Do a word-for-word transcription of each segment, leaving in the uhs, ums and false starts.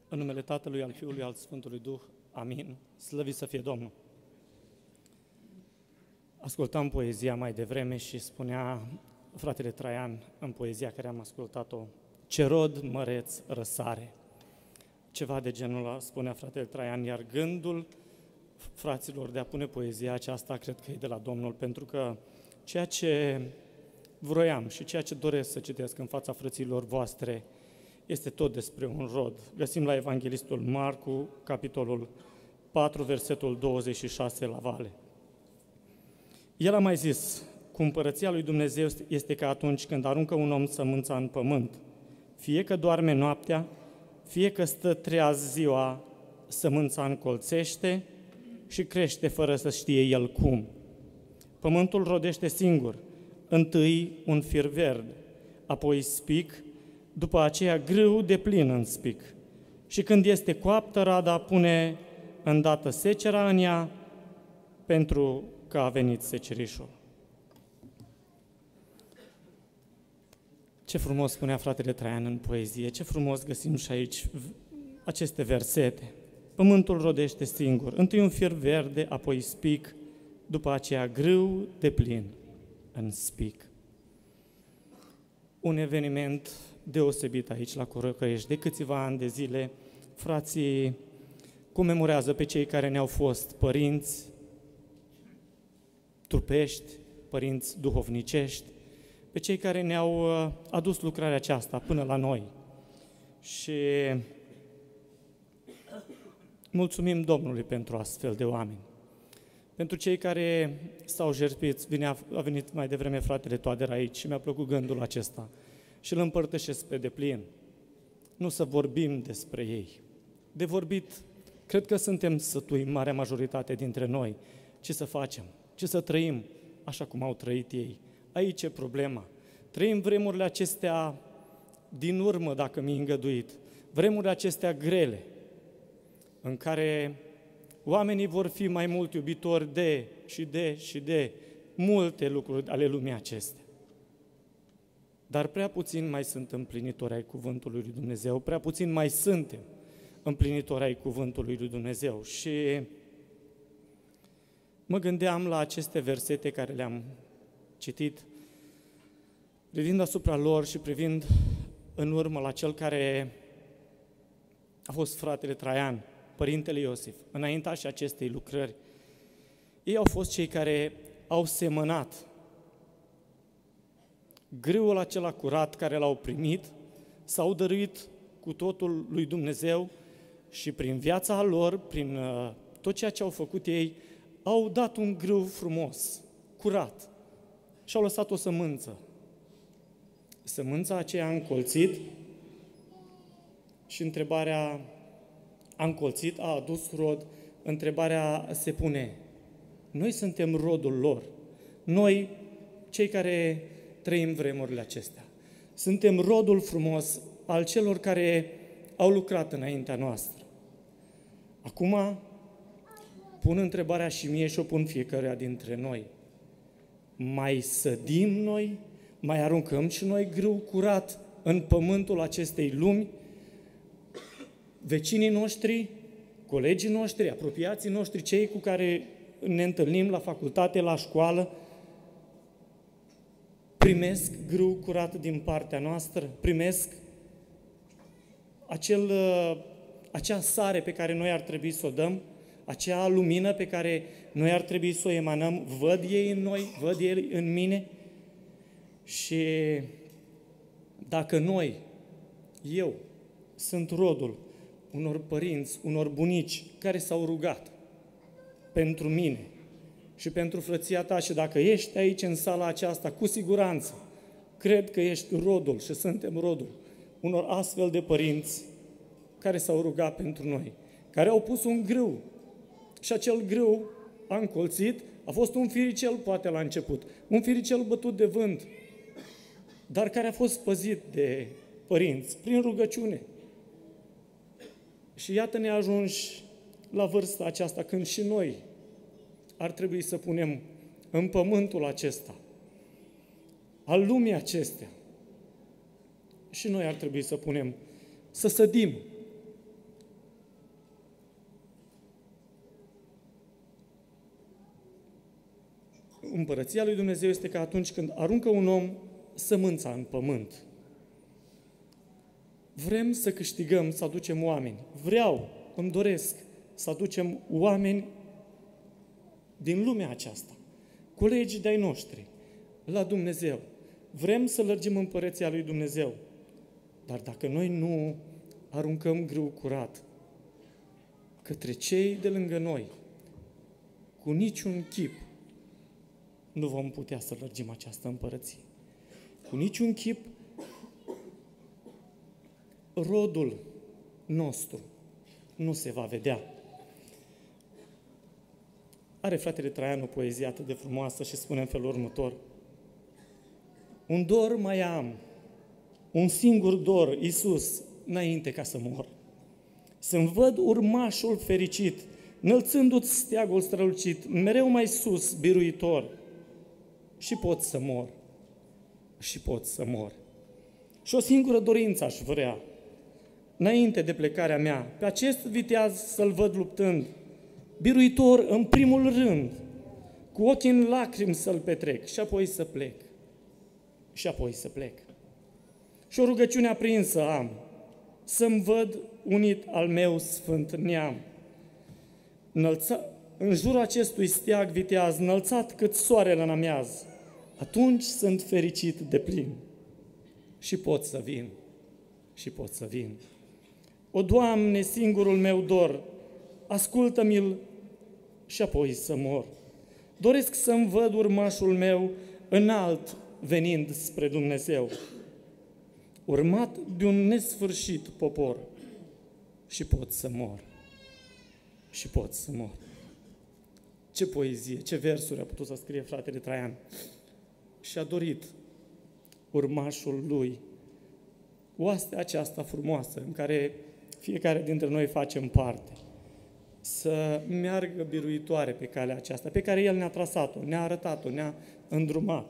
În numele Tatălui, al Fiului, al Sfântului Duh. Amin. Slăvit să fie Domnul! Ascultam poezia mai devreme și spunea fratele Traian în poezia care am ascultat-o: ce rod măreț răsare. Ceva de genul ăla spunea fratele Traian, iar gândul fraților de a pune poezia aceasta cred că e de la Domnul, pentru că ceea ce vroiam și ceea ce doresc să citesc în fața frăților voastre este tot despre un rod. Găsim la Evanghelistul Marcu, capitolul patru, versetul douăzeci și șase la Vale. El a mai zis: cu împărăția lui Dumnezeu este ca atunci când aruncă un om sămânța în pământ. Fie că doarme noaptea, fie că stă treaz ziua, sămânța încolțește și crește fără să știe el cum. Pământul rodește singur, întâi un fir verde, apoi spic, după aceea grâu de plin în spic. Și când este coaptă, rada pune îndată secera în ea, pentru că a venit secerișul. Ce frumos spunea fratele Traian în poezie, ce frumos găsim și aici aceste versete. Pământul rodește singur, întâi un fir verde, apoi spic, după aceea grâu de plin în spic. Un eveniment deosebit aici la Corăcăiești. De câțiva ani de zile, frații comemorează pe cei care ne-au fost părinți trupești, părinți duhovnicești, pe cei care ne-au adus lucrarea aceasta până la noi. Și mulțumim Domnului pentru astfel de oameni. Pentru cei care s-au jertfit, a venit mai devreme fratele Toader aici și mi-a plăcut gândul acesta și îl împărtășesc pe deplin. Nu să vorbim despre ei. De vorbit, cred că suntem sătui, marea majoritate dintre noi. Ce să facem? Ce să trăim așa cum au trăit ei? Aici e problema. Trăim vremurile acestea din urmă, dacă mi-i îngăduit, vremurile acestea grele, în care oamenii vor fi mai mult iubitori de și de și de multe lucruri ale lumii acestea. Dar prea puțin mai sunt împlinitori ai Cuvântului lui Dumnezeu, prea puțin mai suntem împlinitori ai Cuvântului lui Dumnezeu. Și mă gândeam la aceste versete care le-am citit, privind asupra lor și privind în urmă la cel care a fost fratele Traian, părintele Iosif, înaintașii acestei lucrări. Ei au fost cei care au semănat grâul acela curat care l-au primit, s-au dăruit cu totul lui Dumnezeu și prin viața lor, prin uh, tot ceea ce au făcut ei, au dat un grâu frumos, curat și au lăsat o sămânță. Sămânța aceea a încolțit și întrebarea a încolțit, a adus rod, întrebarea se pune: noi suntem rodul lor, noi, cei care trăim vremurile acestea, suntem rodul frumos al celor care au lucrat înaintea noastră. Acum pun întrebarea și mie și o pun fiecăruia dintre noi: mai sădim noi, mai aruncăm și noi grâu curat în pământul acestei lumi? Vecinii noștri, colegii noștri, apropiații noștri, cei cu care ne întâlnim la facultate, la școală, primesc grâu curat din partea noastră? Primesc acel, acea sare pe care noi ar trebui să o dăm? Acea lumină pe care noi ar trebui să o emanăm? Văd ei în noi? Văd ei în mine? Și dacă noi, eu, sunt rodul unor părinți, unor bunici care s-au rugat pentru mine și pentru frăția ta, și dacă ești aici în sala aceasta, cu siguranță, cred că ești rodul și suntem rodul unor astfel de părinți care s-au rugat pentru noi, care au pus un grâu și acel grâu a încolțit, a fost un firicel poate la început, un firicel bătut de vânt, dar care a fost păzit de părinți prin rugăciune. Și iată ne ajungi la vârsta aceasta când și noi ar trebui să punem în pământul acesta, al lumii acestea, și noi ar trebui să punem, să sădim împărăția lui Dumnezeu este ca atunci când aruncă un om sămânța în pământ. Vrem să câștigăm, să aducem oameni. Vreau, îmi doresc să aducem oameni din lumea aceasta, colegi de-ai noștri, la Dumnezeu. Vrem să lărgim împărăția lui Dumnezeu. Dar dacă noi nu aruncăm grâu curat către cei de lângă noi, cu niciun chip nu vom putea să lărgim această împărăție. Cu niciun chip rodul nostru nu se va vedea. Are fratele Traian o poezie atât de frumoasă și spune în felul următor: un dor mai am, un singur dor, Iisus, înainte ca să mor. Să-mi văd urmașul fericit, înălțându-ți steagul strălucit, mereu mai sus, biruitor. Și pot să mor, și pot să mor. Și o singură dorință aș vrea, înainte de plecarea mea, pe acest viteaz să-l văd luptând, biruitor în primul rând, cu ochii în lacrimi să-l petrec și apoi să plec, și apoi să plec. Și o rugăciune aprinsă am, să-mi văd unit al meu sfânt neam. Înălța, în jurul acestui steag viteaz, înălțat cât soarele în amiaz, atunci sunt fericit de plin și pot să vin, și pot să vin. O, Doamne, singurul meu dor, ascultă-mi-l și apoi să mor. Doresc să-mi văd urmașul meu înalt venind spre Dumnezeu, urmat de un nesfârșit popor, și pot să mor, și pot să mor. Ce poezie, ce versuri a putut să scrie fratele Traian. Și-a dorit urmașul lui oastea aceasta frumoasă în care fiecare dintre noi facem parte, să meargă biruitoare pe calea aceasta, pe care El ne-a trasat-o, ne-a arătat-o, ne-a îndrumat.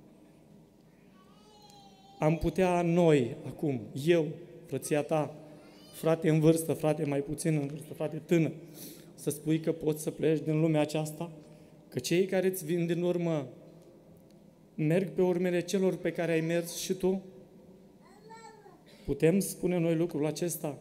Am putea noi, acum, eu, frăția ta, frate în vârstă, frate mai puțin în vârstă, frate tânăr, să spui că poți să pleci din lumea aceasta? Că cei care îți vin din urmă merg pe urmele celor pe care ai mers și tu? Putem spune noi lucrul acesta?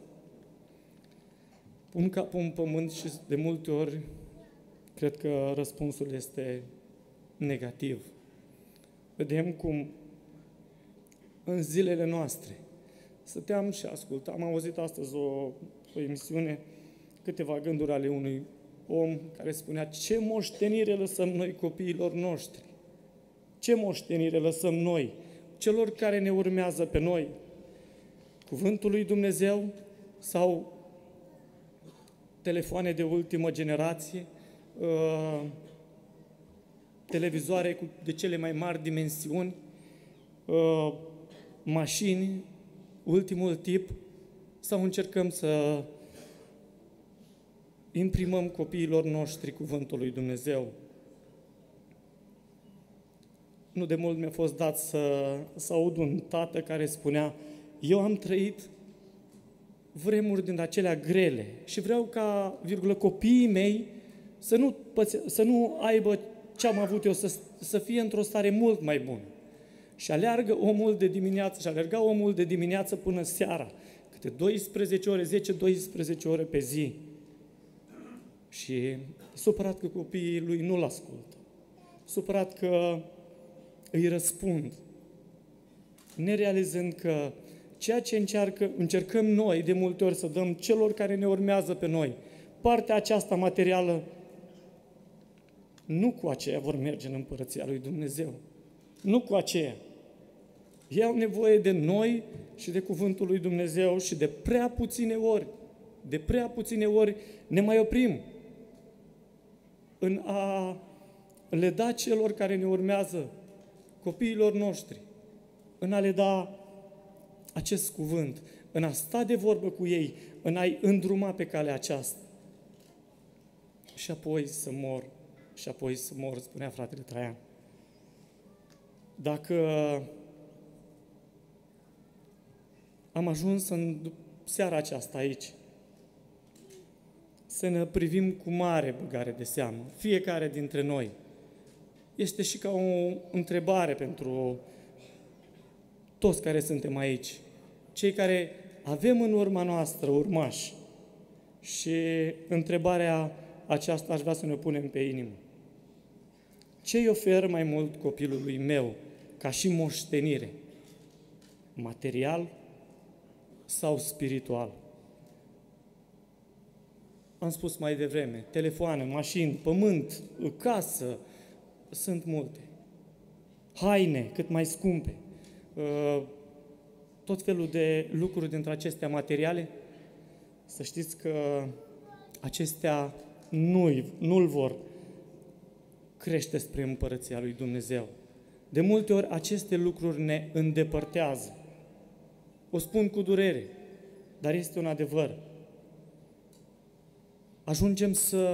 Pun capul în pământ și de multe ori cred că răspunsul este negativ. Vedem cum în zilele noastre stăteam și ascultam, am auzit astăzi o, o emisiune, câteva gânduri ale unui om care spunea: ce moștenire lăsăm noi copiilor noștri? Ce moștenire lăsăm noi, celor care ne urmează pe noi? Cuvântul lui Dumnezeu sau telefoane de ultimă generație, uh, televizoare cu de cele mai mari dimensiuni, uh, mașini, ultimul tip, sau încercăm să imprimăm copiilor noștri cuvântul lui Dumnezeu? Nu de mult mi-a fost dat să, să aud un tată care spunea: eu am trăit vremuri din acelea grele și vreau ca, virgulă, copiii mei să nu, pățe, să nu aibă ce am avut eu, să, să fie într-o stare mult mai bună. Și aleargă omul de dimineață, și alerga omul de dimineață până seara, câte douăsprezece ore, zece douăsprezece ore pe zi. Și supărat că copiii lui nu-l ascultă, supărat că îi răspund, nerealizând că ceea ce încearcă, încercăm noi de multe ori să dăm celor care ne urmează pe noi, partea aceasta materială, nu cu aceea vor merge în împărăția lui Dumnezeu. Nu cu aceea. Ei au nevoie de noi și de cuvântul lui Dumnezeu și de prea puține ori, de prea puține ori ne mai oprim în a le da celor care ne urmează, copiilor noștri, în a le da acest cuvânt, în a sta de vorbă cu ei, în a-i îndruma pe calea aceasta. Și apoi să mor, și apoi să mor, spunea fratele Traian. Dacă am ajuns în seara aceasta aici, să ne privim cu mare băgare de seamă, fiecare dintre noi, este și ca o întrebare pentru toți care suntem aici, cei care avem în urma noastră urmași. Și întrebarea aceasta aș vrea să ne punem pe inimă. Ce îi ofer mai mult copilului meu ca și moștenire? Material sau spiritual? Am spus mai devreme, telefoane, mașini, pământ, casă, sunt multe. Haine cât mai scumpe, tot felul de lucruri dintre acestea materiale. Să știți că acestea nu-i, nu-l vor crește spre Împărăția lui Dumnezeu. De multe ori aceste lucruri ne îndepărtează. O spun cu durere, dar este un adevăr. Ajungem să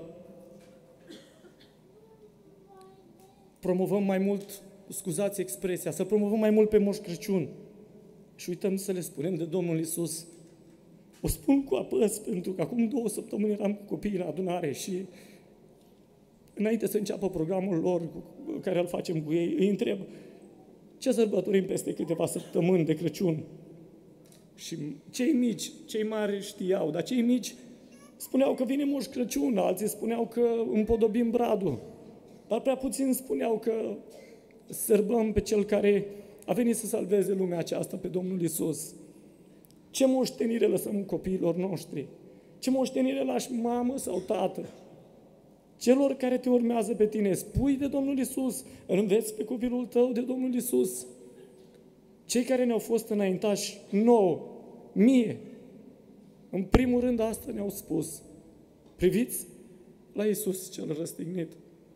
promovăm mai mult, scuzați expresia, să promovăm mai mult pe Moș Crăciun și uităm să le spunem de Domnul Iisus. O spun cu apăs, pentru că acum două săptămâni eram cu copiii în adunare și înainte să înceapă programul lor, care îl facem cu ei, îi întreb ce sărbătorim peste câteva săptămâni de Crăciun. Și cei mici, cei mari știau, dar cei mici spuneau că vine Moș Crăciun, alții spuneau că împodobim bradul, dar prea puțin spuneau că sărbăm pe Cel care a venit să salveze lumea aceasta, pe Domnul Iisus. Ce moștenire lăsăm copiilor noștri? Ce moștenire lași mamă sau tată? Celor care te urmează pe tine, spui de Domnul Iisus, înveți pe copilul tău de Domnul Iisus. Cei care ne-au fost înaintași nouă, mie, în primul rând asta ne-au spus. Priviți la Iisus cel răstignit.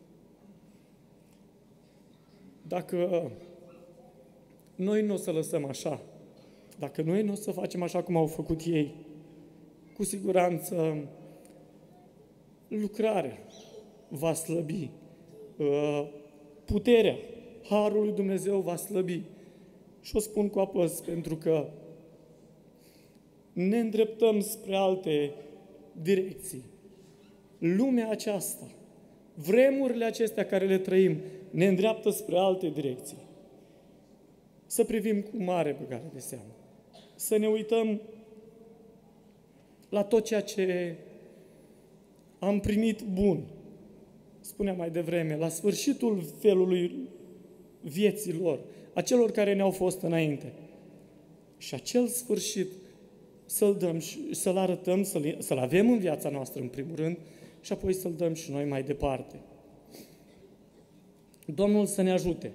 Dacă noi nu o să lăsăm așa, dacă noi nu o să facem așa cum au făcut ei, cu siguranță lucrarea va slăbi, puterea, harul lui Dumnezeu va slăbi. Și o spun cu apăs, pentru că ne îndreptăm spre alte direcții. Lumea aceasta, vremurile acestea care le trăim, ne îndreaptă spre alte direcții. Să privim cu mare băgare de seamă. Să ne uităm la tot ceea ce am primit bun. Spuneam mai devreme, la sfârșitul felului vieții lor, a celor care ne-au fost înainte. Și acel sfârșit să-l dăm și să-l arătăm, să-l, să-l avem în viața noastră în primul rând și apoi să-l dăm și noi mai departe. Domnul să ne ajute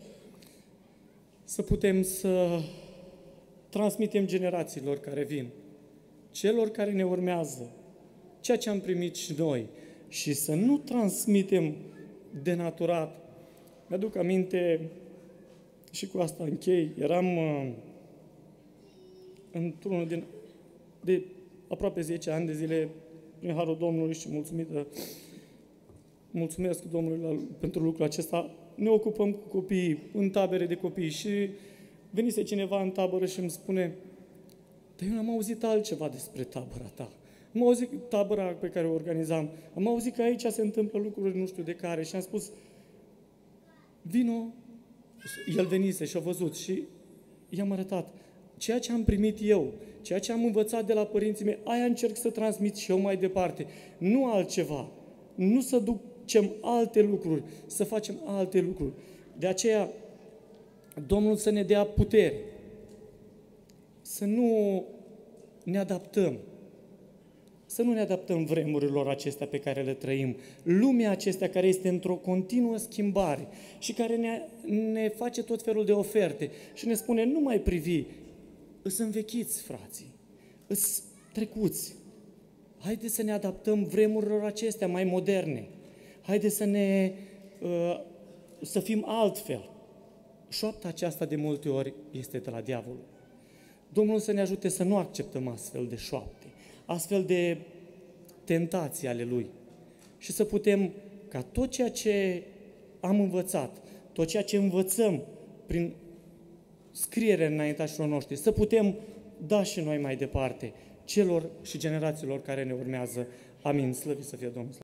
să putem să transmitem generațiilor care vin, celor care ne urmează, ceea ce am primit și noi și să nu transmitem denaturat. Mi-aduc aminte și cu asta închei, eram uh, într-unul din, de aproape zece ani de zile, prin harul Domnului și mulțumită, mulțumesc Domnului la, pentru lucrul acesta, ne ocupăm cu copiii, în tabere de copii și venise cineva în tabără și îmi spune: dar eu n-am auzit altceva despre tabăra ta. Am auzit tabăra pe care o organizam, am auzit că aici se întâmplă lucruri nu știu de care și am spus: vino. El venise și a văzut și i-am arătat ceea ce am primit eu, ceea ce am învățat de la părinții mei, aia încerc să transmit și eu mai departe. Nu altceva. Nu să ducem alte lucruri, să facem alte lucruri. De aceea, Domnul să ne dea putere, să nu ne adaptăm, să nu ne adaptăm vremurilor acestea pe care le trăim, lumea acestea care este într-o continuă schimbare și care ne, ne face tot felul de oferte și ne spune: nu mai privi, îs învechiți, frații, îs trecuți. Haideți să ne adaptăm vremurilor acestea mai moderne. Haideți să ne uh, să fim altfel. Șoapta aceasta de multe ori este de la diavol. Domnul să ne ajute să nu acceptăm astfel de șoapte, astfel de tentații ale Lui și să putem, ca tot ceea ce am învățat, tot ceea ce învățăm prin scriere înaintașilor noștri, să putem da și noi mai departe celor și generațiilor care ne urmează. Amin. Slăvit să fie Domnul!